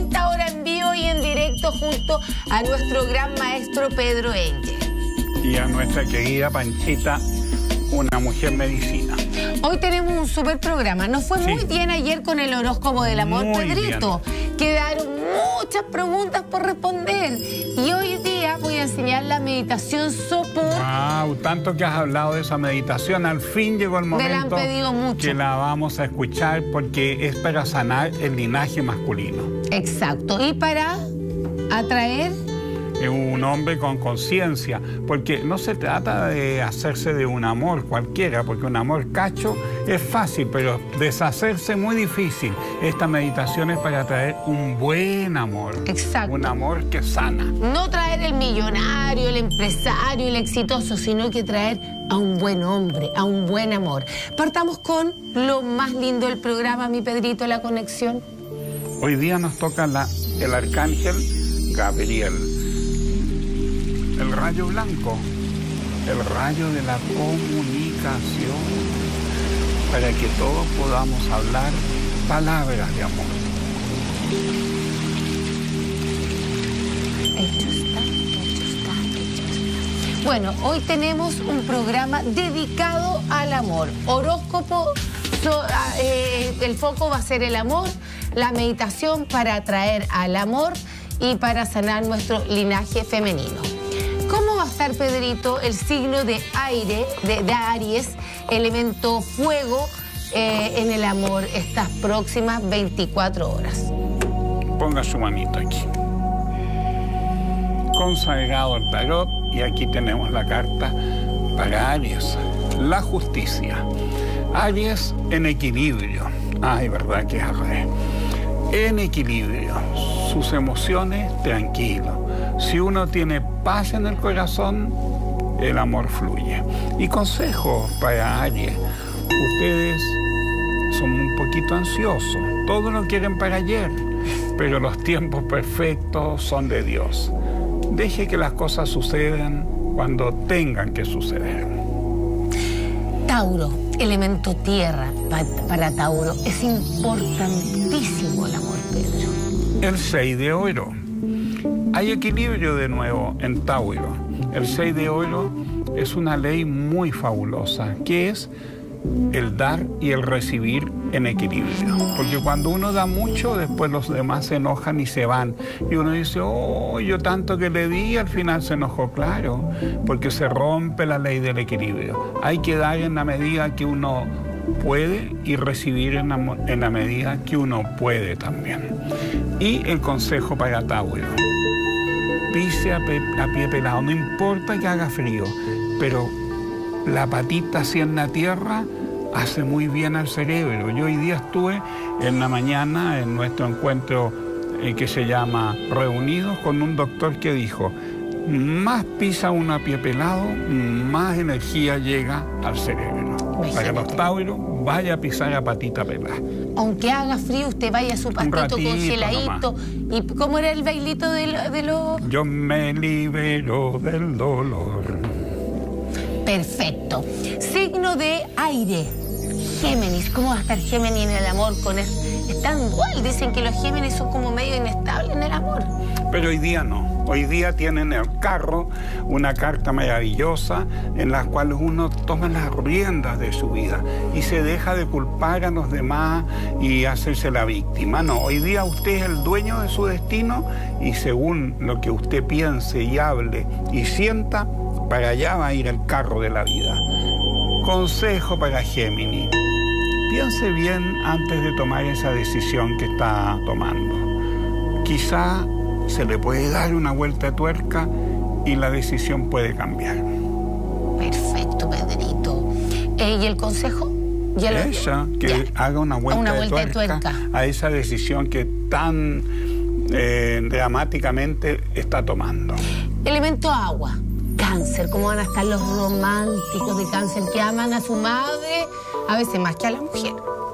esta hora en vivo y en directo junto a nuestro gran maestro Pedro Engel. Y a nuestra querida Panchita, una mujer medicina. Hoy tenemos un súper programa. Nos fue muy bien ayer con el horóscopo del amor, muy Pedrito. Bien. Quedaron muchas preguntas por responder. Y hoy día voy a enseñar la meditación Sopor. Wow, tanto que has hablado de esa meditación. Al fin llegó el momento. Me la han pedido mucho. Que la vamos a escuchar porque es para sanar el linaje masculino. Exacto. Y para atraer un hombre con conciencia, porque no se trata de hacerse de un amor cualquiera, porque un amor cacho es fácil, pero deshacerse es muy difícil. Esta meditación es para traer un buen amor. Exacto. Un amor que sana. No traer el millonario, el empresario, el exitoso, sino que traer a un buen hombre, a un buen amor. Partamos con lo más lindo del programa, mi Pedrito, la conexión. Hoy día nos toca el arcángel Gabriel. El rayo blanco, el rayo de la comunicación, para que todos podamos hablar palabras de amor. Hecho está, hecho está, hecho está. Bueno, hoy tenemos un programa dedicado al amor. Horóscopo, el foco va a ser el amor, la meditación para atraer al amor y para sanar nuestro linaje femenino. ¿Cómo va a estar, Pedrito, el signo de aire, de Aries, elemento fuego, en el amor estas próximas 24 horas? Ponga su manito aquí. Consagrado el tarot, y aquí tenemos la carta para Aries, la justicia. Aries en equilibrio. Ay, verdad que es al revés. En equilibrio, sus emociones tranquilo. Si uno tiene paz en el corazón, el amor fluye. Y consejo para Aries: ustedes son un poquito ansiosos, todo lo quieren para ayer, pero los tiempos perfectos son de Dios. Deje que las cosas sucedan cuando tengan que suceder. Tauro, elemento tierra para Tauro. Es importantísimo el amor, Pedro. El 6 de oro. Hay equilibrio de nuevo en Tauro. El 6 de oro es una ley muy fabulosa, que es el dar y el recibir en equilibrio. Porque cuando uno da mucho, después los demás se enojan y se van. Y uno dice, oh, yo tanto que le di, y al final se enojó. Claro, porque se rompe la ley del equilibrio. Hay que dar en la medida que uno puede y recibir en la medida que uno puede también. Y el consejo para Tauro: pise a pie pelado, no importa que haga frío, pero la patita así en la tierra hace muy bien al cerebro. Yo hoy día estuve en la mañana en nuestro encuentro que se llama Reunidos, con un doctor que dijo: más pisa uno a pie pelado, más energía llega al cerebro. Imagínate. Para que los Tauros vaya a pisar a patita pelada. Aunque haga frío, usted vaya a su pastito congeladito. ¿Y cómo era el bailito de los...? Yo me libero del dolor. Perfecto. Signo de aire. Géminis. ¿Cómo va a estar Géminis en el amor con él? Es tan dual. Dicen que los Géminis son como medio inestables en el amor. Pero hoy día no. Hoy día tienen el carro, una carta maravillosa en la cual uno toma las riendas de su vida y se deja de culpar a los demás y hacerse la víctima. No, hoy día usted es el dueño de su destino y según lo que usted piense y hable y sienta, para allá va a ir el carro de la vida. Consejo para Géminis: piense bien antes de tomar esa decisión que está tomando. Quizá se le puede dar una vuelta de tuerca y la decisión puede cambiar. Perfecto, Pedrito. ¿Y el consejo? Ella, que haga una vuelta de tuerca a esa decisión que tan dramáticamente está tomando. Elemento agua. Cáncer. ¿Cómo van a estar los románticos de Cáncer que aman a su madre a veces más que a la mujer?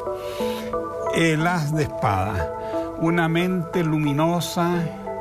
El as de espada. Una mente luminosa,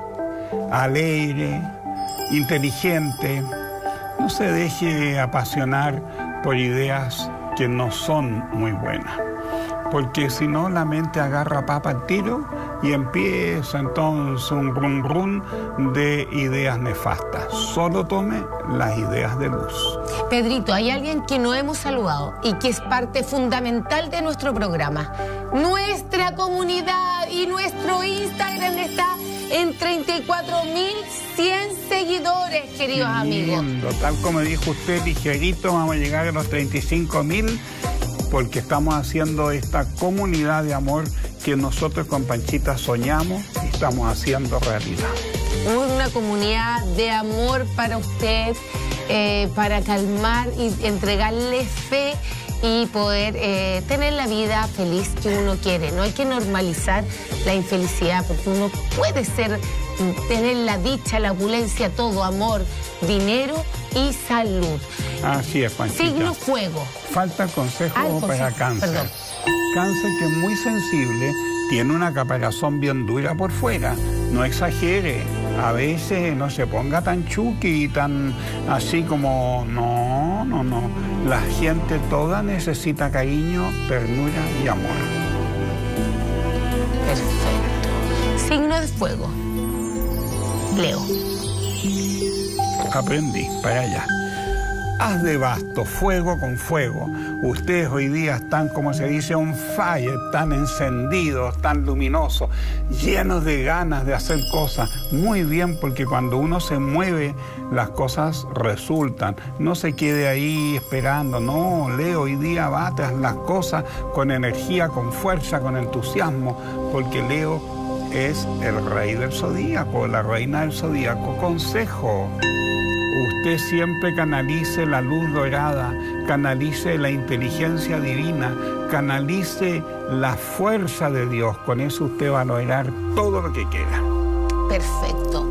alegre, inteligente. No se deje apasionar por ideas que no son muy buenas, porque si no la mente agarra papa al tiro y empieza entonces un run run de ideas nefastas. Solo tome las ideas de luz. Pedrito, hay alguien que no hemos saludado y que es parte fundamental de nuestro programa. Nuestra comunidad y nuestro Instagram está en 34.100 seguidores, queridos amigos. Tal como dijo usted, ligerito, vamos a llegar a los 35.000 porque estamos haciendo esta comunidad de amor que nosotros con Panchita soñamos y estamos haciendo realidad. Una comunidad de amor para usted, para calmar y entregarle fe y poder tener la vida feliz que uno quiere. No hay que normalizar la infelicidad, porque uno puede tener la dicha, la opulencia, todo, amor, dinero y salud. Así es, Panchita. Signo fuego. Falta el consejo para Cáncer. Perdón. Cáncer, que es muy sensible, tiene una caparazón bien dura por fuera. No exagere. A veces no se ponga tan chuki, tan así como... No. La gente toda necesita cariño, ternura y amor. Perfecto. Signo de fuego. Leo. Aprendí, para allá. Haz de basto, fuego con fuego. Ustedes hoy día están, como se dice, on fire, tan encendidos, tan luminosos, llenos de ganas de hacer cosas. Muy bien, porque cuando uno se mueve, las cosas resultan. No se quede ahí esperando. No, Leo, hoy día va tras las cosas con energía, con fuerza, con entusiasmo, porque Leo es el rey del zodíaco, la reina del zodíaco. Consejo: usted siempre canalice la luz dorada, canalice la inteligencia divina, canalice la fuerza de Dios. Con eso usted va a lograr todo lo que quiera. Perfecto.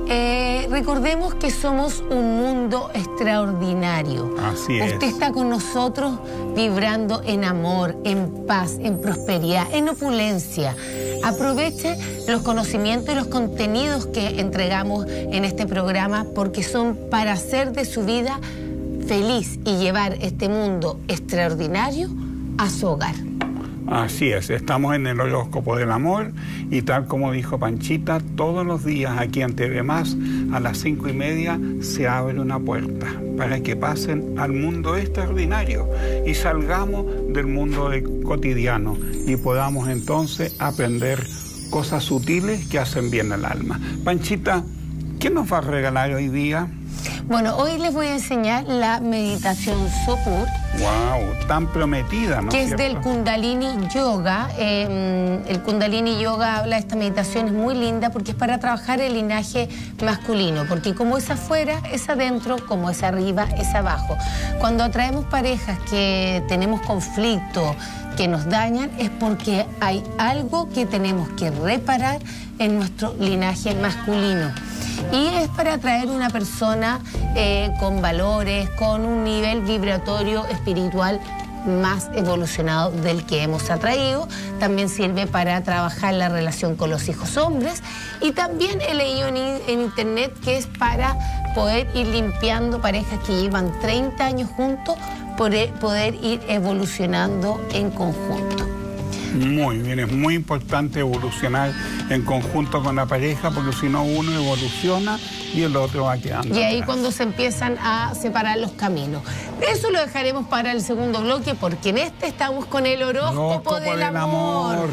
Recordemos que somos un mundo extraordinario. Así es. Usted está con nosotros vibrando en amor, en paz, en prosperidad, en opulencia. Aproveche los conocimientos y los contenidos que entregamos en este programa, porque son para hacer de su vida feliz y llevar este mundo extraordinario a su hogar. Así es, estamos en el horóscopo del amor y tal como dijo Panchita, todos los días aquí en TV Más a las 5:30 se abre una puerta para que pasen al mundo extraordinario y salgamos del mundo cotidiano y podamos entonces aprender cosas sutiles que hacen bien al alma. Panchita, ¿qué nos va a regalar hoy día? Bueno, hoy les voy a enseñar la meditación Sopur. ¡Wow! Tan prometida, ¿no? Que es del Kundalini Yoga. El Kundalini Yoga habla de esta meditación, es muy linda porque es para trabajar el linaje masculino. Porque como es afuera, es adentro, como es arriba, es abajo. Cuando atraemos parejas que tenemos conflicto, que nos dañan, es porque hay algo que tenemos que reparar en nuestro linaje masculino. Y es para atraer una persona con valores, con un nivel vibratorio espiritual más evolucionado del que hemos atraído. También sirve para trabajar la relación con los hijos hombres. Y también he leído en internet que es para poder ir limpiando parejas que llevan 30 años juntos, poder ir evolucionando en conjunto. Muy bien, es muy importante evolucionar en conjunto con la pareja, porque si no uno evoluciona y el otro va quedando. Y ahí atrás. Cuando se empiezan a separar los caminos. Eso lo dejaremos para el segundo bloque, porque en este estamos con el horóscopo del amor.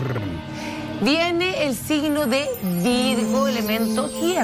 Viene el signo de Virgo, elemento tierra.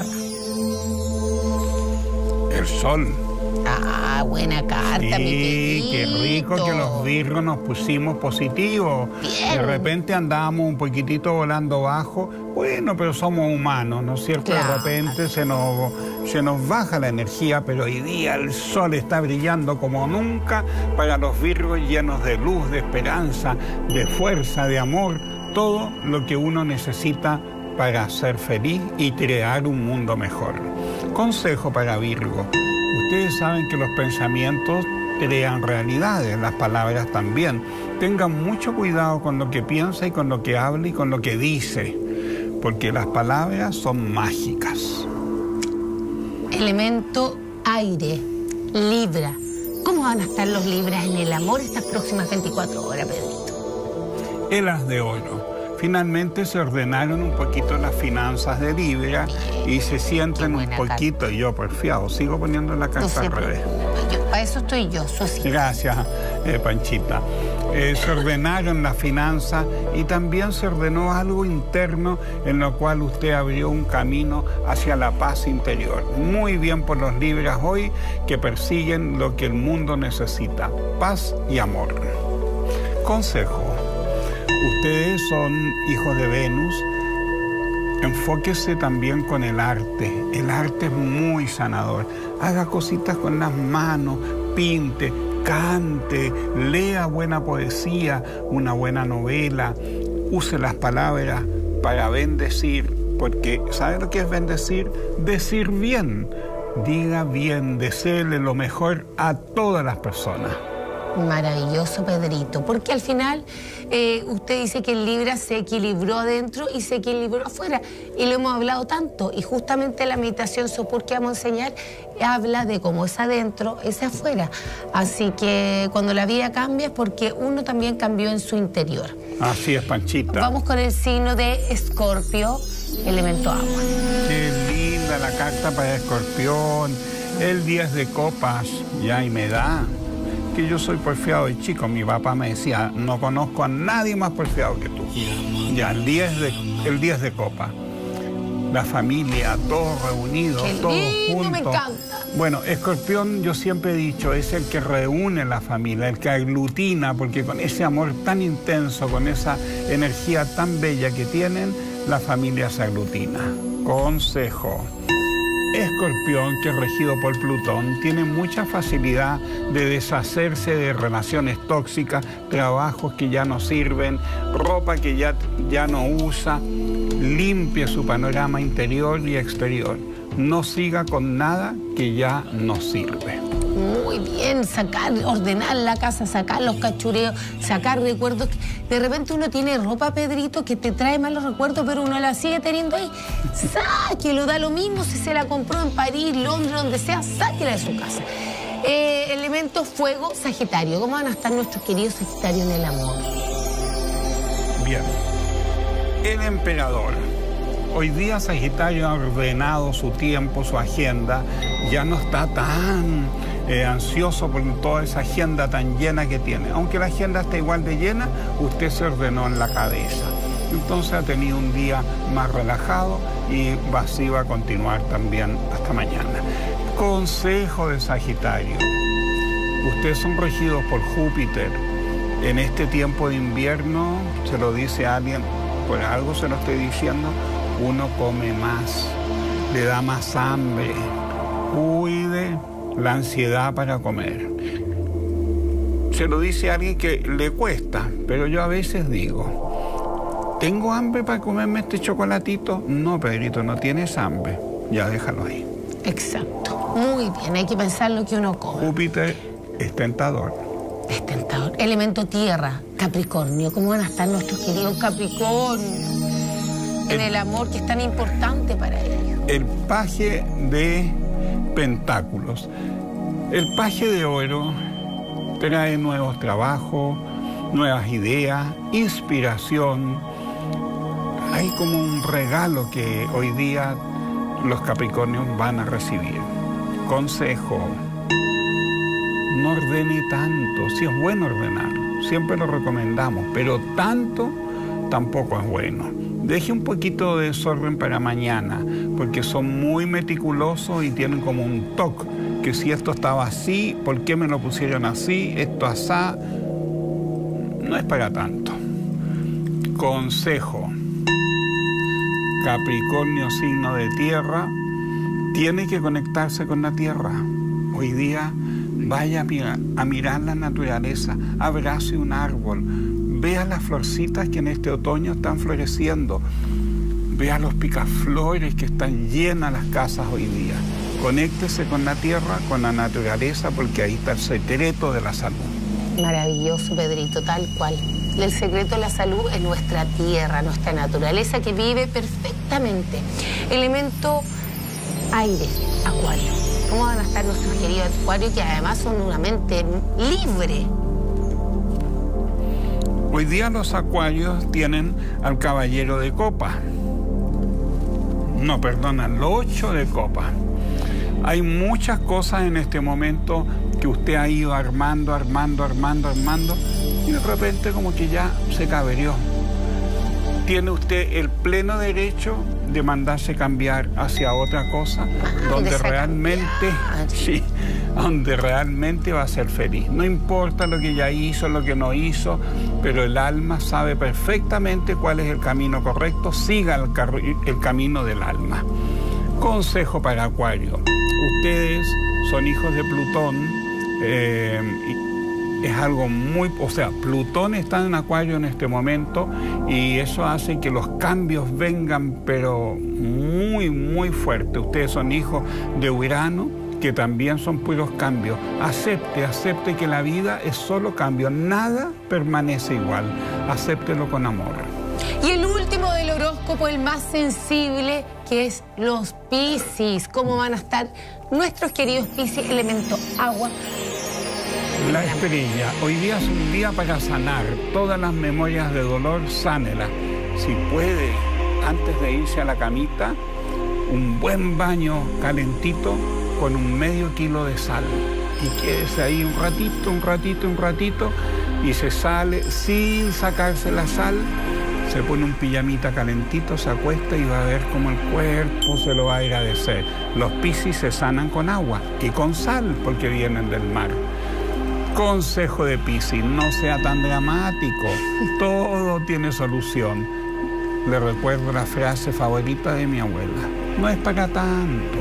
El sol. Ah, buena carta, sí, mi qué rico que los Virgos nos pusimos positivos. Bien. De repente andábamos un poquitito volando bajo. Bueno, pero somos humanos, ¿no es cierto? Claro. De repente se nos baja la energía, pero hoy día el sol está brillando como nunca para los Virgos, llenos de luz, de esperanza, de fuerza, de amor. Todo lo que uno necesita para ser feliz y crear un mundo mejor. Consejo para Virgo. Ustedes saben que los pensamientos crean realidades, las palabras también. Tengan mucho cuidado con lo que piensa y con lo que habla y con lo que dice, porque las palabras son mágicas. Elemento aire, Libra. ¿Cómo van a estar los Libras en el amor estas próximas 24 horas, Pedrito? El as de oro. Finalmente se ordenaron un poquito las finanzas de Libra y se sienten un poquito, carta. Yo porfiado, sigo poniendo la carta al revés. Para eso estoy yo, Susita. Gracias, Panchita. Se ordenaron las finanzas y también se ordenó algo interno en lo cual usted abrió un camino hacia la paz interior. Muy bien por los Libras hoy que persiguen lo que el mundo necesita, paz y amor. Consejo. Ustedes son hijos de Venus, enfóquese también con el arte. El arte es muy sanador. Haga cositas con las manos, pinte, cante, lea buena poesía, una buena novela, use las palabras para bendecir, porque ¿sabe lo que es bendecir? Decir bien, diga bien, deséele lo mejor a todas las personas. Maravilloso, Pedrito, porque al final usted dice que el Libra se equilibró adentro y se equilibró afuera, y lo hemos hablado tanto, y justamente la meditación Sopur que vamos a enseñar habla de cómo es adentro, es afuera, así que cuando la vida cambia es porque uno también cambió en su interior. Así es, Panchita. Vamos con el signo de Escorpio, elemento agua. Qué linda la carta para Escorpión, el 10 de copas, ya, y me da... que yo soy porfiado y chico, mi papá me decía, no conozco a nadie más porfiado que tú. Ya, el 10 de copa. La familia, todos reunidos, todos juntos. Me encanta. Bueno, Escorpión, yo siempre he dicho, es el que reúne la familia, el que aglutina, porque con ese amor tan intenso, con esa energía tan bella que tienen, la familia se aglutina. Consejo. Escorpión, que es regido por Plutón, tiene mucha facilidad de deshacerse de relaciones tóxicas, trabajos que ya no sirven, ropa que ya no usa. Limpie su panorama interior y exterior. No siga con nada que ya no sirve. Muy bien, sacar, ordenar la casa, sacar los cachureos, sacar recuerdos. De repente uno tiene ropa, Pedrito, que te trae malos recuerdos, pero uno la sigue teniendo ahí. Sáquelo, da lo mismo si se la compró en París, Londres, donde sea, sáquela de su casa. Elemento fuego, Sagitario. ¿Cómo van a estar nuestros queridos Sagitarios en el amor? Bien. El emperador. Hoy día Sagitario ha ordenado su tiempo, su agenda. Ya no está tan ansioso por toda esa agenda tan llena que tiene. Aunque la agenda está igual de llena, usted se ordenó en la cabeza. Entonces ha tenido un día más relajado y así va a continuar también hasta mañana. Consejo de Sagitario. Ustedes son regidos por Júpiter. En este tiempo de invierno, se lo dice a alguien, por algo se lo estoy diciendo, uno come más, le da más hambre. Cuide la ansiedad para comer. Se lo dice a alguien que le cuesta, pero yo a veces digo, ¿tengo hambre para comerme este chocolatito? No, Pedrito, no tienes hambre. Ya, déjalo ahí. Exacto. Muy bien, hay que pensar lo que uno come. Júpiter es tentador. Es tentador. Elemento tierra, Capricornio. ¿Cómo van a estar nuestros queridos Capricornio? En el amor que es tan importante para ellos. El paje de pentáculos. El paje de oro trae nuevos trabajos, nuevas ideas, inspiración. Hay como un regalo que hoy día los Capricornios van a recibir. Consejo. No ordene tanto. Sí es bueno ordenar, siempre lo recomendamos, pero tanto tampoco es bueno. Deje un poquito de desorden para mañana, porque son muy meticulosos y tienen como un toque, que si esto estaba así, ¿por qué me lo pusieron así? Esto asá, no es para tanto. Consejo. Capricornio, signo de tierra, tiene que conectarse con la tierra. Hoy día vaya a mirar la naturaleza, abrace un árbol, vea las florcitas que en este otoño están floreciendo, vea los picaflores que están llenas las casas hoy día. Conéctese con la tierra, con la naturaleza, porque ahí está el secreto de la salud. Maravilloso, Pedrito, tal cual. El secreto de la salud es nuestra tierra, nuestra naturaleza que vive perfectamente. Elemento aire, Acuario. ¿Cómo van a estar nuestros queridos Acuarios, que además son una mente libre? Hoy día los acuarios tienen al caballero de copa. No, perdona, el 8 de copa. Hay muchas cosas en este momento que usted ha ido armando, y de repente como que ya se caberió. Tiene usted el pleno derecho de mandarse cambiar hacia otra cosa donde realmente va a ser feliz. No importa lo que ya hizo, lo que no hizo, pero el alma sabe perfectamente cuál es el camino correcto. Siga el camino del alma. Consejo para Acuario. Ustedes son hijos de Plutón. Es algo muy... O sea, Plutón está en Acuario en este momento y eso hace que los cambios vengan, pero muy fuerte. Ustedes son hijos de Urano, que también son puros cambios. Acepte que la vida es solo cambio. Nada permanece igual. Acéptelo con amor. Y el último del horóscopo, el más sensible, que es los Piscis. ¿Cómo van a estar nuestros queridos Piscis, elemento agua? La estrella. Hoy día es un día para sanar. Todas las memorias de dolor, sánelas. Si puede, antes de irse a la camita, un buen baño calentito con un medio kilo de sal. Y quédese ahí un ratito, y se sale sin sacarse la sal. Se pone un pijamita calentito, se acuesta y va a ver cómo el cuerpo se lo va a agradecer. Los Piscis se sanan con agua y con sal porque vienen del mar. Consejo de Piscis, no sea tan dramático, todo tiene solución. Le recuerdo la frase favorita de mi abuela, no es para tanto.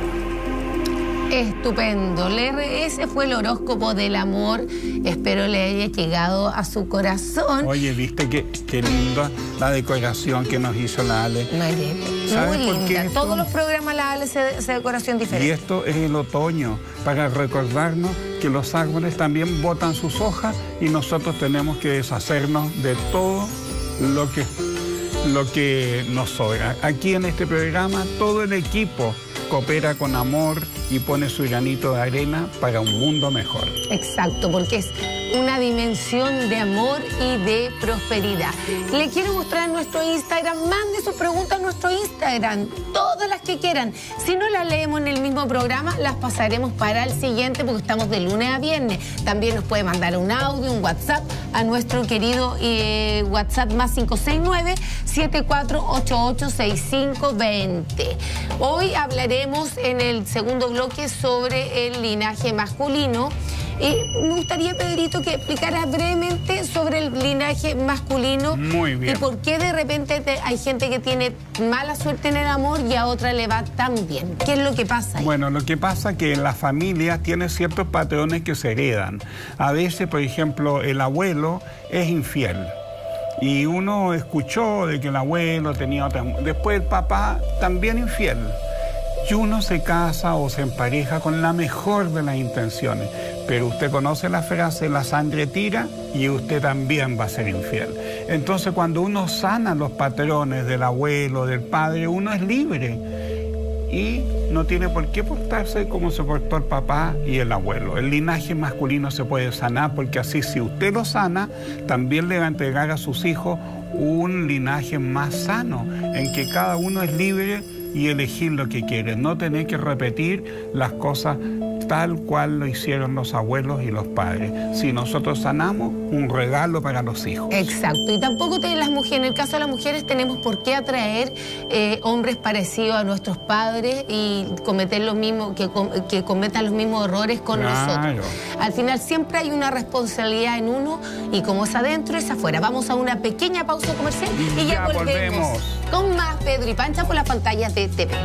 Estupendo. Ese fue el horóscopo del amor. Espero le haya llegado a su corazón. Oye, ¿viste qué linda la decoración que nos hizo la Ale? Muy linda. Todos los programas la Ale se decoración diferente. Y esto es el otoño, para recordarnos que los árboles también botan sus hojas y nosotros tenemos que deshacernos de todo lo que nos sobra. Aquí en este programa todo el equipo coopera con amor y pone su granito de arena para un mundo mejor. Exacto, porque es una dimensión de amor y de prosperidad. Le quiero mostrar nuestro Instagram. Mande sus preguntas a nuestro Instagram, todas las que quieran. Si no las leemos en el mismo programa, las pasaremos para el siguiente, porque estamos de lunes a viernes. También nos puede mandar un audio, un WhatsApp a nuestro querido WhatsApp más 569-7488-6520. Hoy hablaremos en el segundo bloque sobre el linaje masculino. Me gustaría, Pedrito, que explicaras brevemente sobre el linaje masculino. Muy bien. Y por qué de repente hay gente que tiene mala suerte en el amor y a otra le va tan bien. ¿Qué es lo que pasa ahí? Bueno, lo que pasa es que en la familia tiene ciertos patrones que se heredan. A veces, por ejemplo, el abuelo es infiel. Y uno escuchó de que el abuelo tenía otra... Después el papá también infiel. Y uno se casa o se empareja con la mejor de las intenciones. Pero usted conoce la frase, la sangre tira, y usted también va a ser infiel. Entonces, cuando uno sana los patrones del abuelo, del padre, uno es libre. Y no tiene por qué portarse como se portó el papá y el abuelo. El linaje masculino se puede sanar, porque así, si usted lo sana, también le va a entregar a sus hijos un linaje más sano, en que cada uno es libre y elegir lo que quiere, no tener que repetir las cosas tal cual lo hicieron los abuelos y los padres. Si nosotros sanamos, un regalo para los hijos. Exacto. Y tampoco las mujeres, en el caso de las mujeres, tenemos por qué atraer hombres parecidos a nuestros padres y cometer lo mismo, que cometan los mismos errores con nosotros. Al final siempre hay una responsabilidad en uno, y como es adentro, es afuera. Vamos a una pequeña pausa comercial y ya volvemos con más Pedro y Pancha por las pantallas de TV+.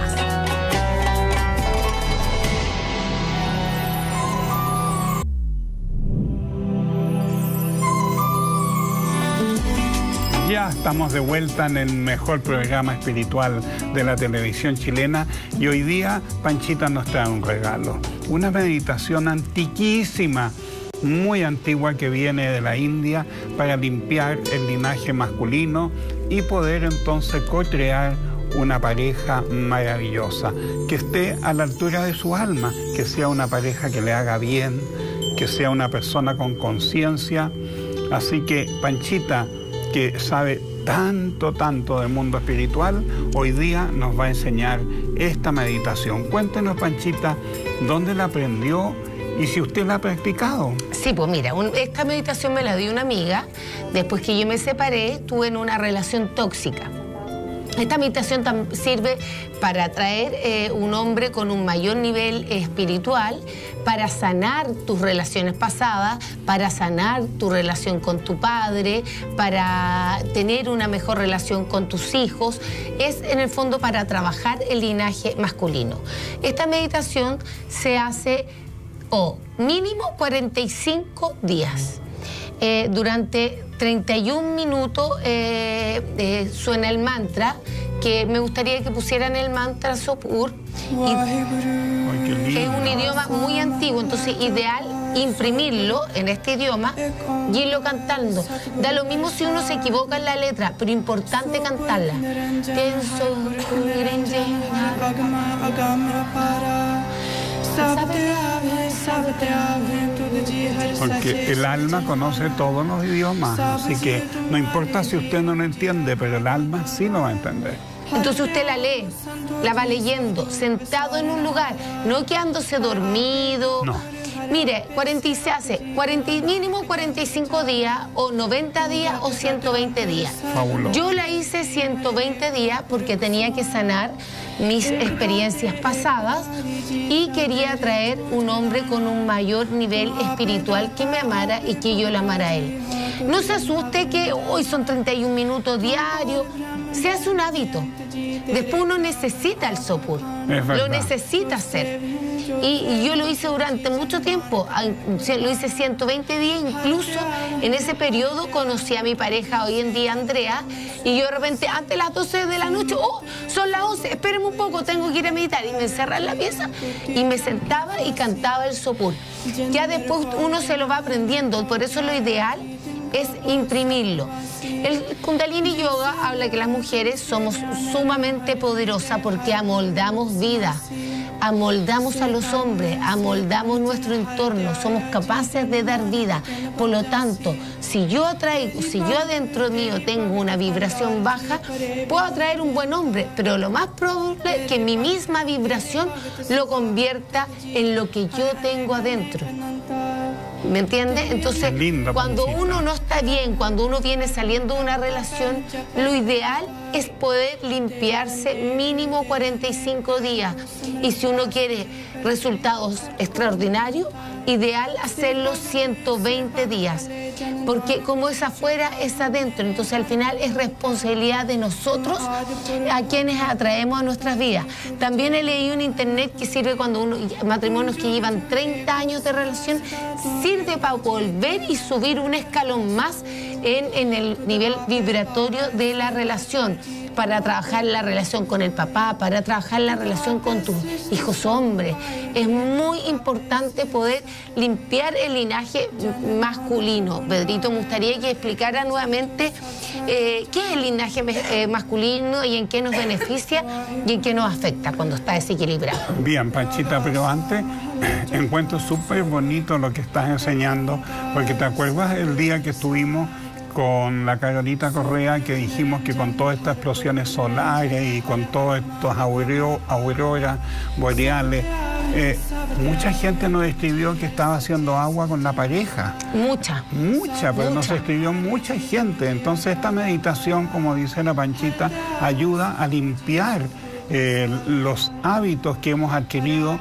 Ya estamos de vuelta en el mejor programa espiritual de la televisión chilena, y hoy día Panchita nos trae un regalo, una meditación antiquísima, muy antigua, que viene de la India, para limpiar el linaje masculino y poder entonces co-crear una pareja maravillosa, que esté a la altura de su alma, que sea una pareja que le haga bien, que sea una persona con conciencia. Así que, Panchita, que sabe tanto del mundo espiritual, hoy día nos va a enseñar esta meditación. Cuéntenos, Panchita, ¿dónde la aprendió y si usted la ha practicado? Sí, pues mira, esta meditación me la dio una amiga. Después que yo me separé, estuve en una relación tóxica. Esta meditación sirve para atraer un hombre con un mayor nivel espiritual, para sanar tus relaciones pasadas, para sanar tu relación con tu padre, para tener una mejor relación con tus hijos. Es en el fondo para trabajar el linaje masculino. Esta meditación se hace mínimo 45 días. Durante 31 minutos suena el mantra, que me gustaría que pusieran el mantra Sopur, que es un idioma muy antiguo, entonces ideal imprimirlo en este idioma y irlo cantando. Da lo mismo si uno se equivoca en la letra, pero importante cantarla. Porque el alma conoce todos los idiomas, así que no importa si usted no lo entiende, pero el alma sí lo va a entender. Entonces usted la lee, la va leyendo, sentado en un lugar, no quedándose dormido. No. Mire, se hace mínimo 45 días, o 90 días, o 120 días. Fabuloso. Yo la hice 120 días porque tenía que sanar mis experiencias pasadas y quería traer un hombre con un mayor nivel espiritual que me amara y que yo la amara a él. No se asuste que hoy son 31 minutos diarios, se hace un hábito. Después uno necesita el Sopur, lo necesita hacer. Y yo lo hice durante mucho tiempo, lo hice 120 días, incluso en ese periodo conocí a mi pareja hoy en día, Andrea, y yo de repente, antes de las 12 de la noche, son las 11, espérenme un poco, tengo que ir a meditar, y me encerraba en la pieza y me sentaba y cantaba el Sopur. Ya después uno se lo va aprendiendo, por eso lo ideal es imprimirlo. El Kundalini Yoga habla que las mujeres somos sumamente poderosas porque amoldamos vida, amoldamos a los hombres, amoldamos nuestro entorno, somos capaces de dar vida. Por lo tanto, si yo adentro mío tengo una vibración baja, puedo atraer un buen hombre, pero lo más probable es que mi misma vibración lo convierta en lo que yo tengo adentro. ¿Me entiendes? Entonces, cuando uno no está bien, cuando uno viene saliendo de una relación, lo ideal es poder limpiarse mínimo 45 días. Y si uno quiere resultados extraordinarios, ideal hacerlo 120 días. Porque como es afuera, es adentro. Entonces, al final es responsabilidad de nosotros a quienes atraemos a nuestras vidas. También he leído en internet que sirve cuando matrimonios que llevan 30 años de relación, sirve para volver y subir un escalón más en el nivel vibratorio de la relación, para trabajar la relación con el papá, para trabajar la relación con tus hijos hombres. Es muy importante poder limpiar el linaje masculino. Pedrito, me gustaría que explicara nuevamente qué es el linaje masculino y en qué nos beneficia y en qué nos afecta cuando está desequilibrado. Bien, Panchita, pero antes encuentro súper bonito lo que estás enseñando, porque te acuerdas el día que estuvimos con la Carolita Correa, que dijimos que con todas estas explosiones solares y con todos estos auroras boreales, mucha gente nos escribió que estaba haciendo agua con la pareja. Mucha, pero nos escribió mucha gente. Entonces esta meditación, como dice la Panchita, ayuda a limpiar los hábitos que hemos adquirido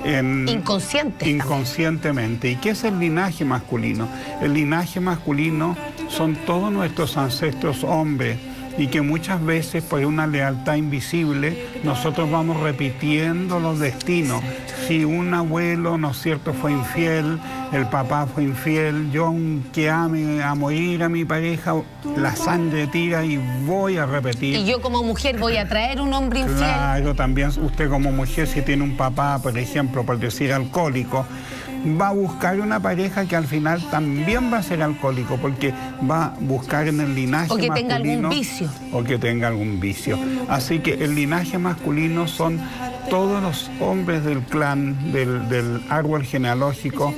inconscientemente. ¿Y qué es el linaje masculino? El linaje masculino son todos nuestros ancestros hombres, y que muchas veces por una lealtad invisible nosotros vamos repitiendo los destinos. Si un abuelo, ¿no es cierto?, fue infiel, el papá fue infiel, yo aunque ame a morir a mi pareja, la sangre tira y voy a repetir. Y yo como mujer voy a traer un hombre infiel. Claro, también usted como mujer, si tiene un papá, por ejemplo, por decir alcohólico, va a buscar una pareja que al final también va a ser alcohólico, porque va a buscar en el linaje masculino. O que tenga algún vicio. O que tenga algún vicio. Así que el linaje masculino son todos los hombres del clan, del árbol genealógico,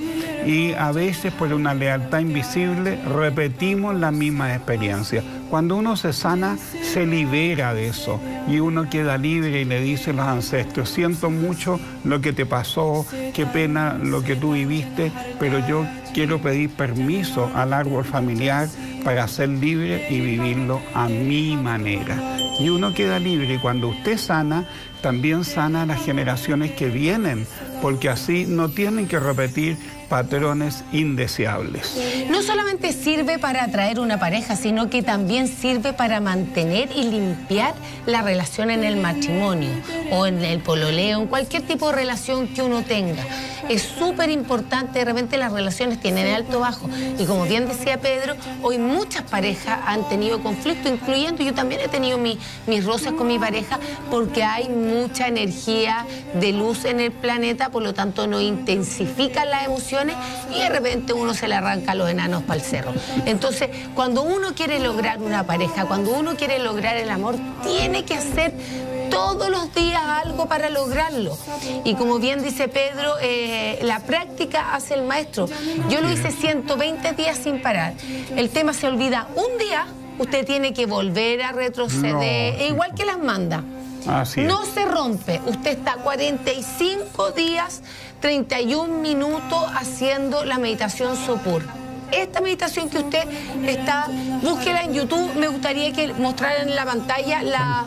y a veces por una lealtad invisible repetimos la misma experiencia. Cuando uno se sana, se libera de eso y uno queda libre y le dice a los ancestros: siento mucho lo que te pasó, qué pena lo que tú viviste, pero yo quiero pedir permiso al árbol familiar para ser libre y vivirlo a mi manera. Y uno queda libre, y cuando usted sana, también sana a las generaciones que vienen, porque así no tienen que repetir patrones indeseables. No solamente sirve para atraer una pareja, sino que también sirve para mantener y limpiar la relación en el matrimonio o en el pololeo, en cualquier tipo de relación que uno tenga. Es súper importante, de repente las relaciones tienen alto bajo, y como bien decía Pedro, hoy muchas parejas han tenido conflicto, incluyendo yo también he tenido mis roces con mi pareja, porque hay mucha energía de luz en el planeta, por lo tanto no intensifican las emociones y de repente uno se le arranca los enanos para el cerro. Entonces, cuando uno quiere lograr una pareja, cuando uno quiere lograr el amor, tiene que hacer todos los días algo para lograrlo. Y como bien dice Pedro, la práctica hace el maestro. Yo lo hice 120 días sin parar. El tema se olvida un día, usted tiene que volver a retroceder, igual que las mandas. No se rompe. Usted está 45 días, 31 minutos haciendo la meditación Sopur. Esta meditación que usted está, búsquela en YouTube. Me gustaría que mostraran en la pantalla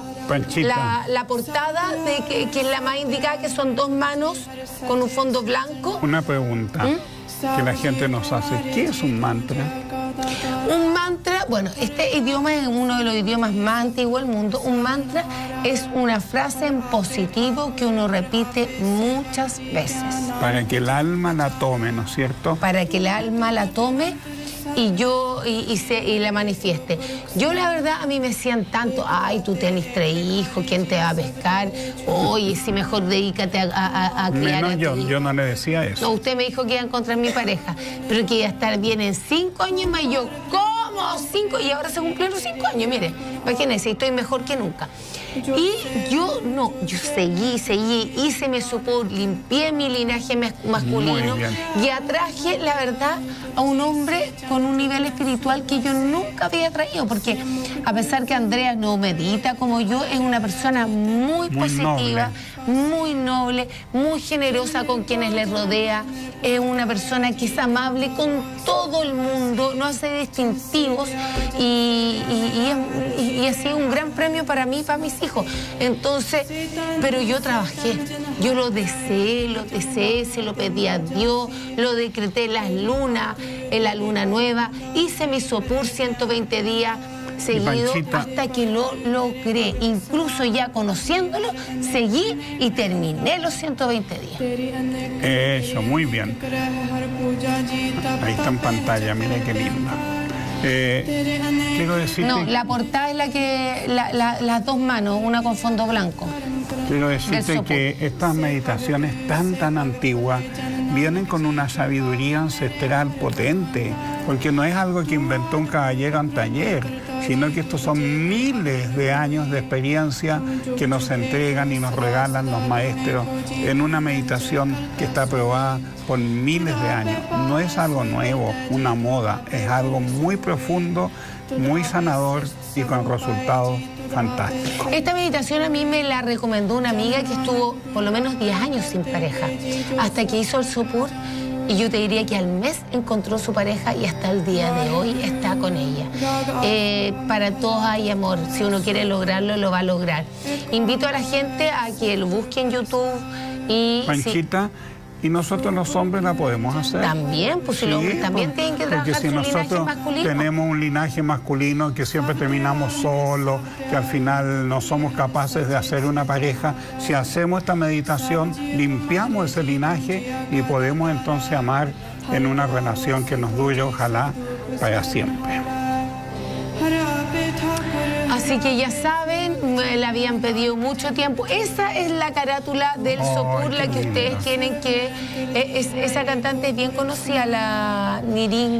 la portada, de que es la más indicada, que son 2 manos con un fondo blanco. Una pregunta que la gente nos hace: ¿qué es un mantra? Un mantra, bueno, este idioma es uno de los idiomas más antiguos del mundo. Un mantra es una frase en positivo que uno repite muchas veces. Para que el alma la tome, ¿no es cierto? Para que el alma la tome y la manifieste. Yo, la verdad, a mí me decían tanto: ay, tú tenés 3 hijos, ¿quién te va a pescar? Oye, si mejor dedícate a criar a ti. Yo no le decía eso. No, usted me dijo que iba a encontrar mi pareja, pero que iba a estar bien en 5 años más. Y yo, ¿cómo? 5, y ahora se cumplieron 5 años, mire, imagínense, estoy mejor que nunca. Y yo seguí, hice mi Sopur, limpié mi linaje masculino y atraje, la verdad, a un hombre con un nivel espiritual que yo nunca había traído, porque a pesar que Andrea no medita como yo, es una persona muy positiva, muy noble, muy generosa con quienes le rodea, es una persona que es amable con todo el mundo, no hace distintivos y ha sido un gran premio para mí y para mis hijos. Entonces, pero yo trabajé, yo lo deseé, se lo pedí a Dios, lo decreté en la luna nueva, hice mi Sopur 120 días seguido hasta que lo logré. Incluso ya conociéndolo, seguí y terminé los 120 días. Eso, muy bien. Ahí está en pantalla, mire qué linda. Quiero decirte... No, la portada es la que... las 2 manos, una con fondo blanco. Quiero decirte que estas meditaciones tan antiguas vienen con una sabiduría ancestral potente, porque no es algo que inventó un caballero anteayer, sino que estos son miles de años de experiencia que nos entregan y nos regalan los maestros en una meditación que está probada por miles de años. No es algo nuevo, una moda, es algo muy profundo, muy sanador y con resultados fantásticos. Esta meditación a mí me la recomendó una amiga que estuvo por lo menos 10 años sin pareja, hasta que hizo el Sopur, y yo te diría que al mes encontró su pareja y hasta el día de hoy está con ella. Para todos hay amor, si uno quiere lograrlo, lo va a lograr. Invito a la gente a que lo busque en YouTube y... Panchita, y nosotros los hombres la podemos hacer. También, pues los hombres también tienen que trabajar su linaje masculino. Tenemos un linaje masculino que siempre terminamos solos, que al final no somos capaces de hacer una pareja. Si hacemos esta meditación, limpiamos ese linaje y podemos entonces amar en una relación que nos dure, ojalá, para siempre. Así Así que ya saben, me la habían pedido mucho tiempo. Esa es la carátula del Sopur, la que ustedes tienen que... esa cantante es bien conocida, la Nirin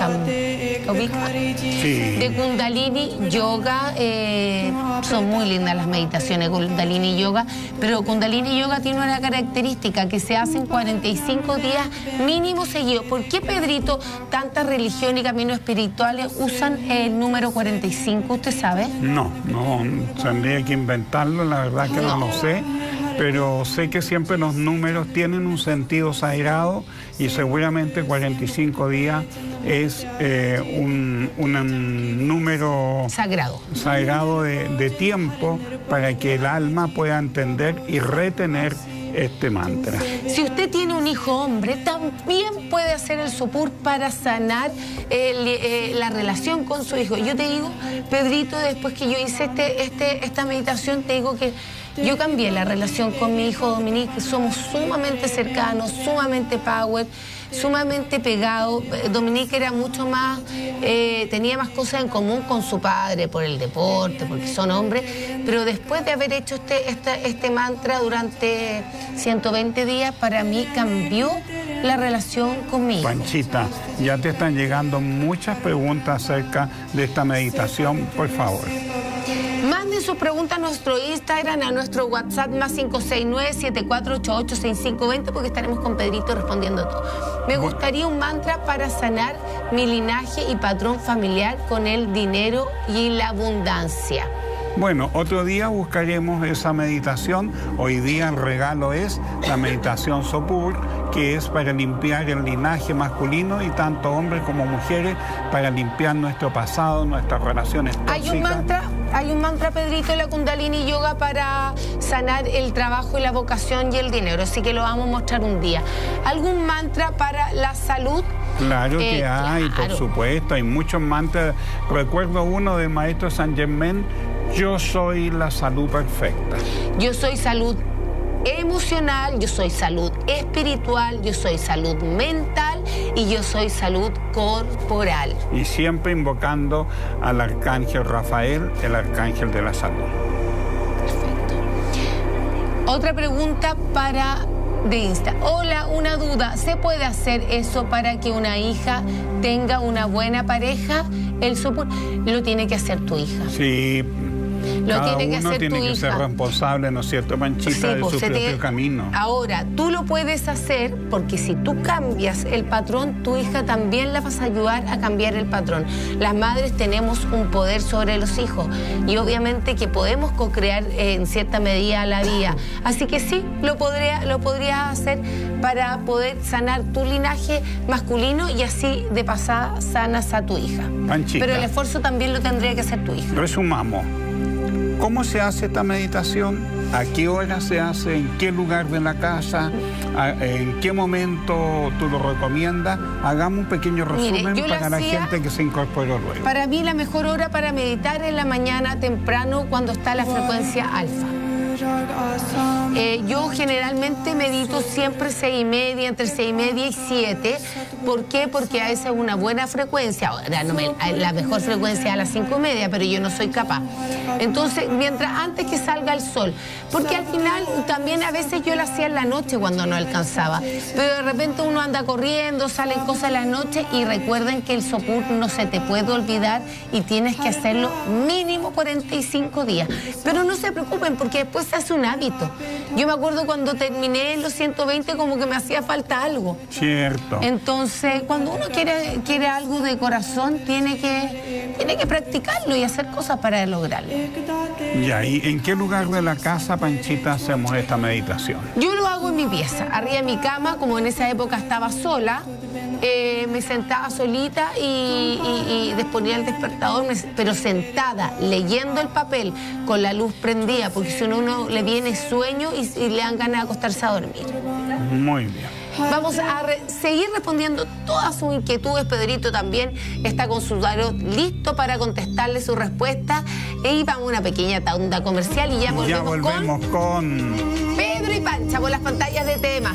Sí. de Kundalini Yoga. Son muy lindas las meditaciones Kundalini Yoga, pero Kundalini Yoga tiene una característica, que se hacen 45 días mínimo seguidos. ¿Por qué, Pedrito, tantas religiones y caminos espirituales usan el número 45? ¿Usted sabe? No, tendría que inventarlo, la verdad que no lo sé, pero sé que siempre los números tienen un sentido sagrado y seguramente 45 días es un número sagrado de tiempo para que el alma pueda entender y retener este mantra. Si usted tiene un hijo hombre, también puede hacer el Sopur para sanar la relación con su hijo. Yo te digo, Pedrito, después que yo hice esta meditación, te digo que yo cambié la relación con mi hijo Dominique. Somos sumamente cercanos, sumamente power, sumamente pegados. Dominique era mucho más, tenía más cosas en común con su padre por el deporte, porque son hombres, pero después de haber hecho este mantra durante 120 días, para mí cambió la relación conmigo. Panchita, ya te están llegando muchas preguntas acerca de esta meditación, por favor. Manden sus preguntas a nuestro Instagram, a nuestro WhatsApp más 569-7488-6520, porque estaremos con Pedrito respondiendo todo. Me gustaría un mantra para sanar mi linaje y patrón familiar con el dinero y la abundancia. Bueno, otro día buscaremos esa meditación. Hoy día el regalo es la meditación Sopur, que es para limpiar el linaje masculino y tanto hombres como mujeres, para limpiar nuestro pasado, nuestras relaciones tóxicas. Hay un mantra, Pedrito, de la Kundalini Yoga para sanar el trabajo y la vocación y el dinero, así que lo vamos a mostrar un día. ¿Algún mantra para la salud? Claro que hay, por supuesto, hay muchos mantras. Recuerdo uno del maestro Saint Germain: yo soy la salud perfecta. Yo soy salud emocional, yo soy salud espiritual, yo soy salud mental y yo soy salud corporal. Y siempre invocando al arcángel Rafael, el arcángel de la salud. Perfecto. Otra pregunta de Insta. Hola, una duda. ¿Se puede hacer eso para que una hija tenga una buena pareja? El Sopur lo tiene que hacer tu hija. Sí. Cada uno tiene que ser responsable, ¿no es cierto, Panchita, de su propio camino. Ahora, tú lo puedes hacer porque si tú cambias el patrón, tu hija también la vas a ayudar a cambiar el patrón. Las madres tenemos un poder sobre los hijos y obviamente que podemos co-crear en cierta medida la vida. Así que sí, lo podrías hacer para poder sanar tu linaje masculino y así de pasada sanas a tu hija. Panchita, pero el esfuerzo también lo tendría que hacer tu hija. Resumamos. ¿Cómo se hace esta meditación? ¿A qué hora se hace? ¿En qué lugar de la casa? ¿En qué momento tú lo recomiendas? Hagamos un pequeño resumen para la gente que se incorporó luego. Para mí la mejor hora para meditar es la mañana temprano, cuando está la frecuencia alfa. Yo generalmente medito siempre 6:30, entre 6:30 y 7. ¿Por qué? Porque a esa es una buena frecuencia. Ahora, la mejor frecuencia es a las 5:30, pero yo no soy capaz. Entonces, antes que salga el sol. Porque al final también a veces yo la hacía en la noche cuando no alcanzaba. Pero de repente uno anda corriendo, salen cosas en la noche y recuerden que el Sopur no se te puede olvidar y tienes que hacerlo mínimo 45 días. Pero no se preocupen porque después se hace un hábito. Yo me acuerdo cuando terminé los 120 como que me hacía falta algo. Cierto. Entonces, cuando uno quiere algo de corazón, tiene que practicarlo y hacer cosas para lograrlo. Ya, ¿y en qué lugar de la casa, Panchita, hacemos esta meditación? Yo lo hago en mi pieza, arriba de mi cama, como en esa época estaba sola. Me sentaba solita y disponía el despertador, pero sentada, leyendo el papel, con la luz prendida, porque si no uno le viene sueño y le dan ganas de acostarse a dormir. Muy bien. Vamos a seguir respondiendo todas sus inquietudes. Pedrito también está con su tarot listo para contestarle su respuesta. Y vamos a una pequeña tanda comercial y ya volvemos con Pedro y Pancha por las pantallas de temas.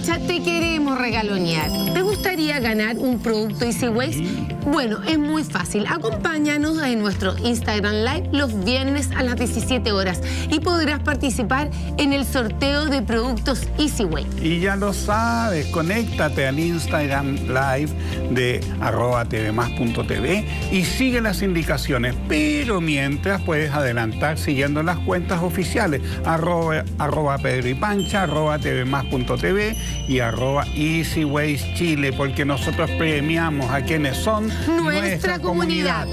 Pancha, te queremos regalonear. ¿Te gustaría ganar un producto Easy Ways? Bueno, es muy fácil. Acompáñanos en nuestro Instagram Live los viernes a las 17 horas y podrás participar en el sorteo de productos Easy Way. Y ya lo sabes, conéctate al Instagram Live de @tvmas.tv y sigue las indicaciones, pero mientras puedes adelantar siguiendo las cuentas oficiales arroba Pedro y Pancha, @tvmas.tv y @EasyWays Chile, porque nosotros premiamos a quienes son nuestra comunidad.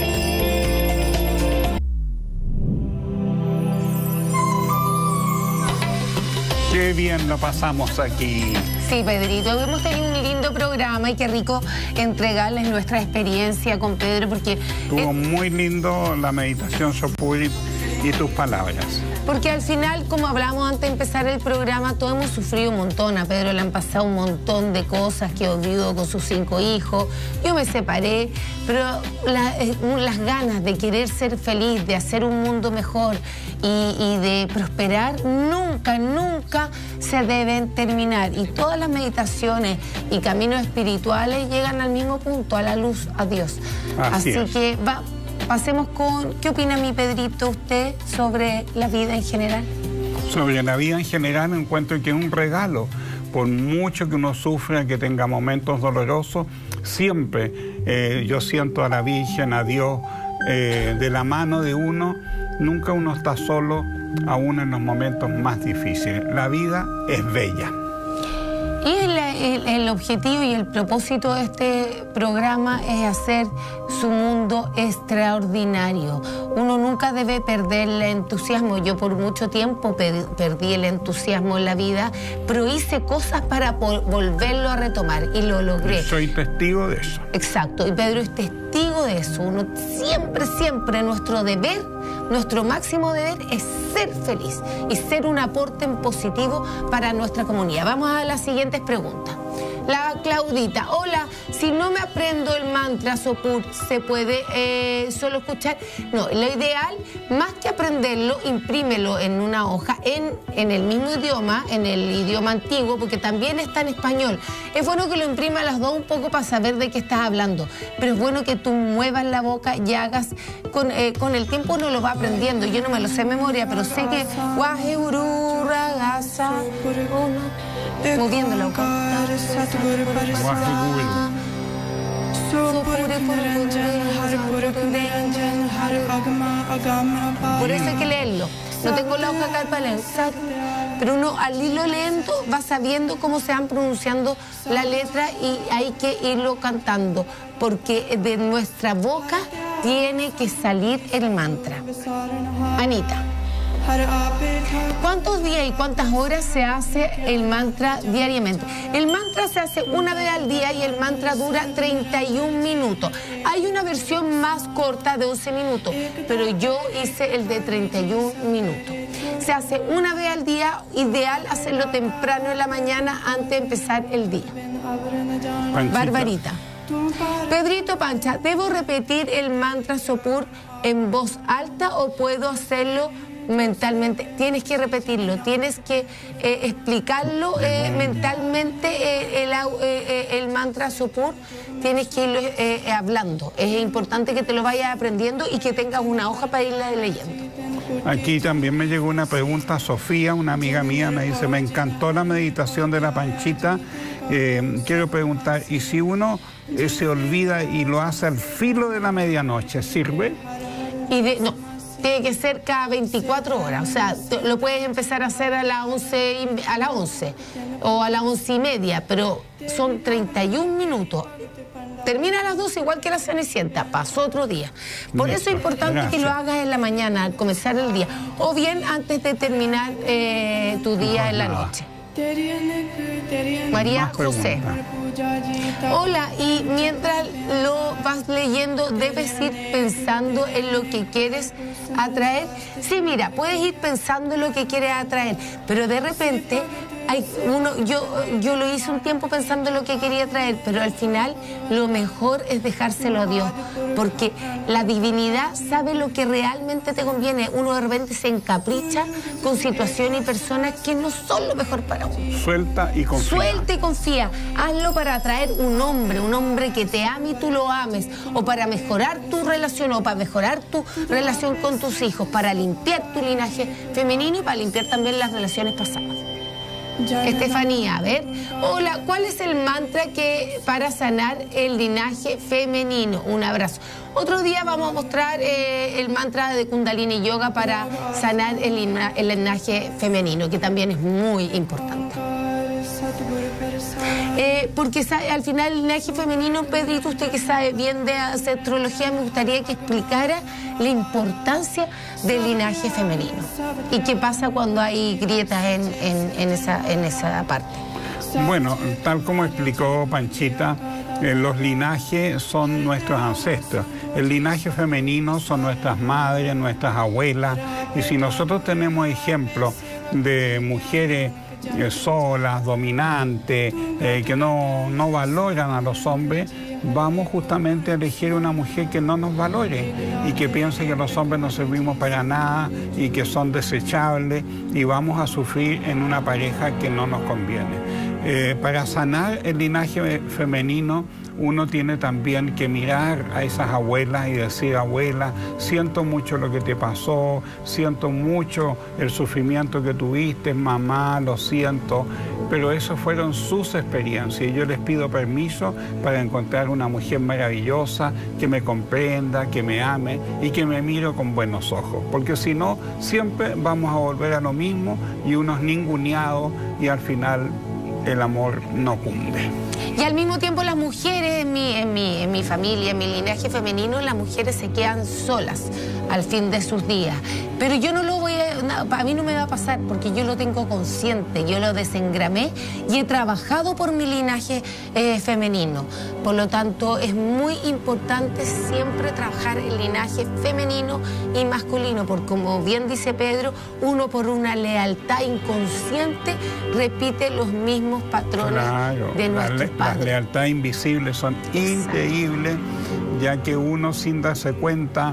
Qué bien lo pasamos aquí. Sí, Pedrito, hemos tenido un lindo programa y qué rico entregarles nuestra experiencia con Pedro, porque... Estuvo muy lindo la meditación Sopuri y tus palabras. Porque al final, como hablamos antes de empezar el programa, todos hemos sufrido un montón. A Pedro le han pasado un montón de cosas, que vivido con sus 5 hijos. Yo me separé, pero las ganas de querer ser feliz, de hacer un mundo mejor y de prosperar, nunca se deben terminar. Y todas las meditaciones y caminos espirituales llegan al mismo punto, a la luz, a Dios. Así que pasemos con... ¿Qué opina mi Pedrito usted sobre la vida en general? Sobre la vida en general encuentro que es un regalo. Por mucho que uno sufra, que tenga momentos dolorosos, siempre yo siento a la Virgen, a Dios, de la mano de uno. Nunca uno está solo, aún en los momentos más difíciles. La vida es bella. Y el objetivo y el propósito de este programa es hacer su mundo extraordinario. Uno nunca debe perder el entusiasmo. Yo por mucho tiempo perdí el entusiasmo en la vida, pero hice cosas para volverlo a retomar y lo logré. Soy testigo de eso. Exacto, y Pedro es testigo de eso. Uno siempre nuestro deber, nuestro máximo deber es ser feliz y ser un aporte en positivo para nuestra comunidad. Vamos a las siguientes preguntas. La Claudita, hola, si no me aprendo el mantra Sopur, ¿se puede solo escuchar? No, lo ideal, más que aprenderlo, imprímelo en una hoja, en el mismo idioma, en el idioma antiguo, porque también está en español. Es bueno que lo imprima las dos un poco para saber de qué estás hablando, pero es bueno que tú muevas la boca y hagas, con el tiempo uno lo va aprendiendo. Yo no me lo sé de memoria, pero sé que moviendo la boca. Por eso hay que leerlo. No tengo la hoja acá para leer. Pero uno al irlo leyendo va sabiendo cómo se van pronunciando la letra y hay que irlo cantando, porque de nuestra boca tiene que salir el mantra. Anita, ¿cuántos días y cuántas horas se hace el mantra diariamente? El mantra se hace una vez al día y el mantra dura 31 minutos. Hay una versión más corta de 11 minutos, pero yo hice el de 31 minutos. Se hace una vez al día, ideal hacerlo temprano en la mañana antes de empezar el día. Panchita. Barbarita. Pedrito Pancha, ¿debo repetir el mantra Sopur en voz alta o puedo hacerlo mentalmente? Tienes que repetirlo, tienes que explicarlo mentalmente, el mantra Sopur, tienes que irlo hablando. Es importante que te lo vayas aprendiendo y que tengas una hoja para irla leyendo. Aquí también me llegó una pregunta, Sofía, una amiga mía, me dice, me encantó la meditación de la Panchita. Quiero preguntar, ¿y si uno se olvida y lo hace al filo de la medianoche, sirve? No, tiene que ser cada 24 horas. O sea, lo puedes empezar a hacer a las 11 o a las 11:30, pero son 31 minutos. Termina a las 12 igual que la Cenicienta, pasó otro día. Por eso es importante que lo hagas en la mañana, al comenzar el día, o bien antes de terminar tu día en la noche. María José. Hola, y mientras lo vas leyendo, debes ir pensando en lo que quieres atraer. Sí, mira, puedes ir pensando en lo que quieres atraer, pero de repente yo lo hice un tiempo pensando lo que quería traer, pero al final lo mejor es dejárselo a Dios, porque la divinidad sabe lo que realmente te conviene. Uno de repente se encapricha con situaciones y personas que no son lo mejor para uno. Suelta y confía. Suelta y confía. Hazlo para atraer un hombre que te ame y tú lo ames, o para mejorar tu relación, o para mejorar tu relación con tus hijos, para limpiar tu linaje femenino y para limpiar también las relaciones pasadas. Estefanía, a ver. Hola, ¿cuál es el mantra para sanar el linaje femenino? Un abrazo. Otro día vamos a mostrar el mantra de Kundalini Yoga para sanar el linaje femenino, que también es muy importante. Porque al final el linaje femenino, Pedrito, usted que sabe bien de astrología, me gustaría que explicara la importancia del linaje femenino y qué pasa cuando hay grietas en esa parte. Bueno, tal como explicó Panchita, los linajes son nuestros ancestros. El linaje femenino son nuestras madres, nuestras abuelas. Y si nosotros tenemos ejemplos de mujeres solas, dominantes, que no valoran a los hombres, vamos justamente a elegir una mujer que no nos valore y que piense que los hombres no servimos para nada y que son desechables, y vamos a sufrir en una pareja que no nos conviene. Para sanar el linaje femenino, uno tiene también que mirar a esas abuelas y decir: abuela, siento mucho lo que te pasó, siento mucho el sufrimiento que tuviste, mamá, lo siento, pero eso fueron sus experiencias y yo les pido permiso para encontrar una mujer maravillosa que me comprenda, que me ame y que me mire con buenos ojos, porque si no, siempre vamos a volver a lo mismo y unos ninguneados, y al final el amor no cunde. Y al mismo tiempo las mujeres, en mi familia, en mi linaje femenino, las mujeres se quedan solas al fin de sus días. Pero yo no lo voy a mí no me va a pasar, porque yo lo tengo consciente, yo lo desengramé y he trabajado por mi linaje femenino. Por lo tanto, es muy importante siempre trabajar el linaje femenino y masculino, porque como bien dice Pedro, uno por una lealtad inconsciente repite los mismos patrones de nuestros padres. Las lealtades invisibles son increíbles, ya que uno, sin darse cuenta,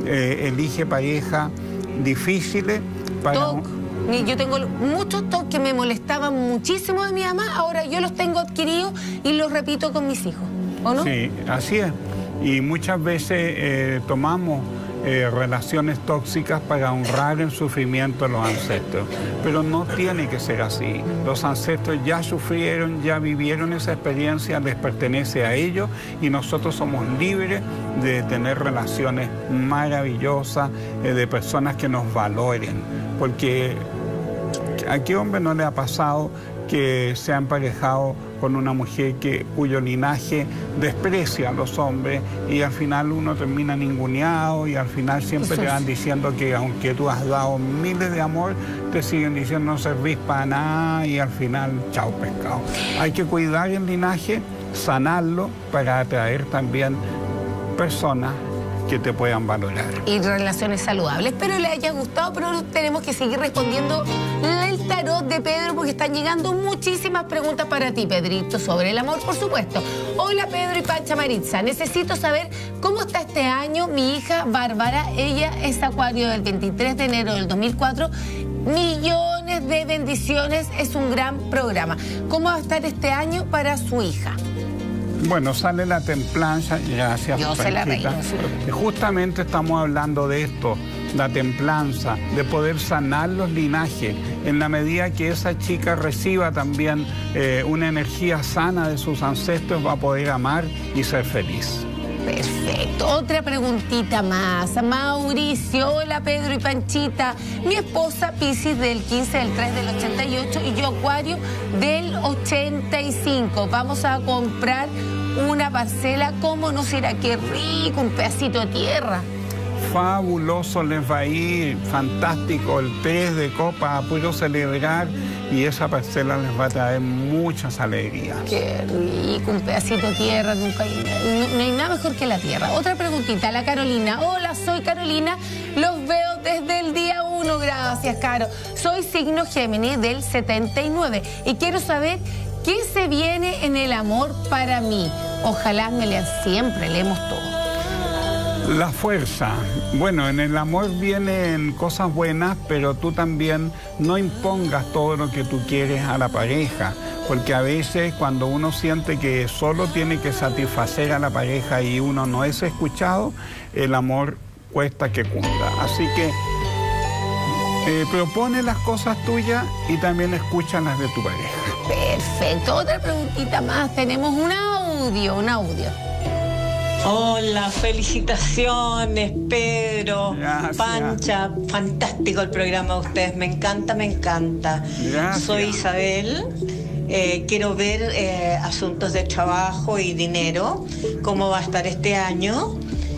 elige pareja difíciles para... Yo tengo muchos toques que me molestaban muchísimo de mi mamá, ahora yo los tengo adquiridos y los repito con mis hijos, ¿o no? Sí, así es. Y muchas veces tomamos relaciones tóxicas para honrar el sufrimiento de los ancestros. Pero no tiene que ser así. Los ancestros ya sufrieron, ya vivieron esa experiencia, les pertenece a ellos y nosotros somos libres de tener relaciones maravillosas, de personas que nos valoren. Porque ¿a qué hombre no le ha pasado que se ha emparejado con una mujer cuyo linaje desprecia a los hombres y al final uno termina ninguneado y al final siempre te van diciendo que aunque tú has dado miles de amor, te siguen diciendo no servís para nada y al final, chao pescado. Hay que cuidar el linaje, sanarlo para atraer también personas que te puedan valorar. Y relaciones saludables. Espero les haya gustado, pero tenemos que seguir respondiendo el tarot de Pedro porque están llegando muchísimas preguntas para ti, Pedrito, sobre el amor, por supuesto. Hola, Pedro y Pancha Maritza. Necesito saber cómo está este año mi hija Bárbara. Ella es acuario del 23 de enero del 2004. Millones de bendiciones. Es un gran programa. ¿Cómo va a estar este año para su hija? Bueno, sale la templanza, gracias. Yo se la reí. Justamente estamos hablando de esto, la templanza, de poder sanar los linajes, en la medida que esa chica reciba también una energía sana de sus ancestros, va a poder amar y ser feliz. Perfecto. Otra preguntita más. Mauricio, hola Pedro y Panchita. Mi esposa Piscis del 15 del 3 del 88 y yo Acuario del 85. Vamos a comprar una parcela. ¿Cómo nos irá? Qué rico, un pedacito de tierra. Fabuloso les va a ir, fantástico, el 3 de copa, a puro celebrar y esa parcela les va a traer muchas alegrías. Qué rico, un pedacito de tierra, nunca no hay nada mejor que la tierra. Otra preguntita, la Carolina. Hola, soy Carolina, los veo desde el día 1, gracias, Caro. Soy signo Géminis del 79 y quiero saber qué se viene en el amor para mí. Ojalá me lean siempre, leemos todo. La fuerza. Bueno, en el amor vienen cosas buenas, pero tú también no impongas todo lo que tú quieres a la pareja, porque a veces cuando uno siente que solo tiene que satisfacer a la pareja y uno no es escuchado, el amor cuesta que cunda. Así que propone las cosas tuyas y también escucha las de tu pareja. Perfecto. Otra preguntita más. Tenemos un audio. Hola, felicitaciones, Pedro, Gracias. Pancha, fantástico el programa de ustedes, me encanta. Gracias. Soy Isabel, quiero ver asuntos de trabajo y dinero, cómo va a estar este año.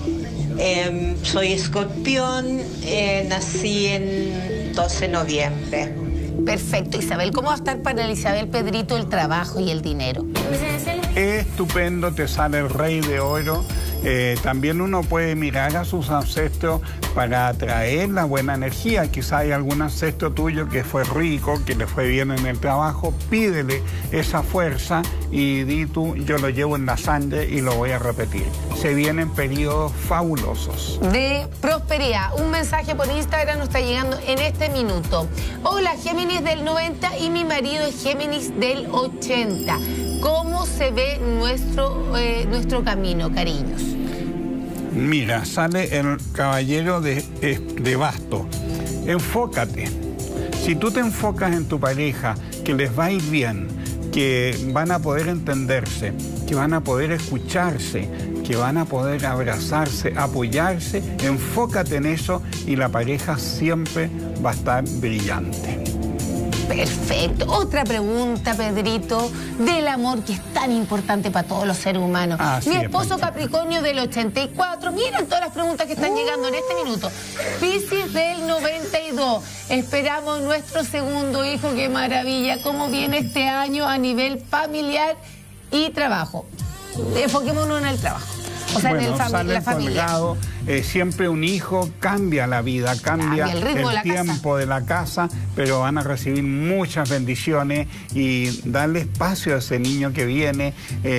Soy escorpión, nací en 12 de noviembre. Perfecto, Isabel. ¿Cómo va a estar para Isabel, Pedrito, el trabajo y el dinero? Estupendo, te sale el Rey de Oro. También uno puede mirar a sus ancestros para atraer la buena energía. Quizá hay algún ancestro tuyo que fue rico, que le fue bien en el trabajo. Pídele esa fuerza y di tú, yo lo llevo en la sangre y lo voy a repetir. Se vienen periodos fabulosos. De prosperidad. Un mensaje por Instagram nos está llegando en este minuto. Hola, Géminis del 90 y mi marido es Géminis del 80. ¿Cómo se ve nuestro camino, cariños? Mira, sale el caballero de basto. Enfócate. Si tú te enfocas en tu pareja, que les va a ir bien, que van a poder entenderse, que van a poder escucharse, que van a poder abrazarse, apoyarse, enfócate en eso y la pareja siempre va a estar brillante. Perfecto. Otra pregunta, Pedrito, del amor que es tan importante para todos los seres humanos. Mi esposo Capricornio del 84. Miren todas las preguntas que están llegando en este minuto. Piscis del 92. Esperamos nuestro segundo hijo. ¡Qué maravilla! ¿Cómo viene este año a nivel familiar y trabajo? Enfoquémonos en el trabajo. O sea, bueno, en la familia. Colgado, siempre un hijo cambia la vida, cambia el tiempo de la casa, pero van a recibir muchas bendiciones y darle espacio a ese niño que viene,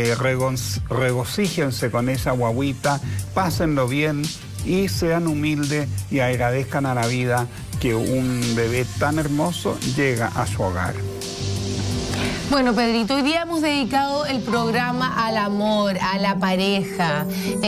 regocíjense con esa guaguita, pásenlo bien y sean humildes y agradezcan a la vida que un bebé tan hermoso llega a su hogar. Bueno, Pedrito, hoy día hemos dedicado el programa al amor, a la pareja,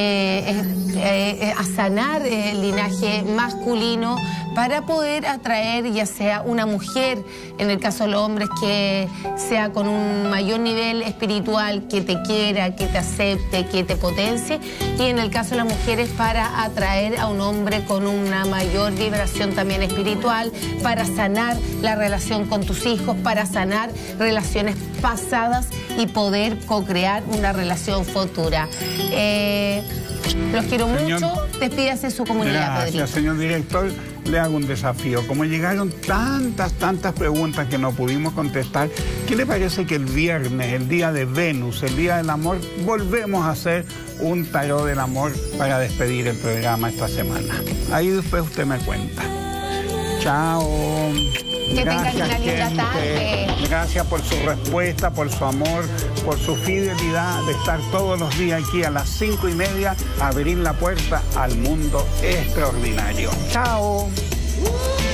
a sanar el linaje masculino para poder atraer ya sea una mujer, en el caso de los hombres, que sea con un mayor nivel espiritual, que te quiera, que te acepte, que te potencie, y en el caso de las mujeres para atraer a un hombre con una mayor vibración también espiritual, para sanar la relación con tus hijos, para sanar relaciones pasadas y poder co-crear una relación futura. Los quiero mucho. Despídase su comunidad, Gracias, Pedrito. señor director. Le hago un desafío. Como llegaron tantas preguntas que no pudimos contestar, ¿qué le parece que el viernes, el día de Venus, el día del amor, volvemos a hacer un tarot del amor para despedir el programa esta semana? Ahí después usted me cuenta. Chao. Que tengan una linda tarde. Gracias por su respuesta, por su amor, por su fidelidad de estar todos los días aquí a las 5:30 a abrir la puerta al mundo extraordinario. Chao.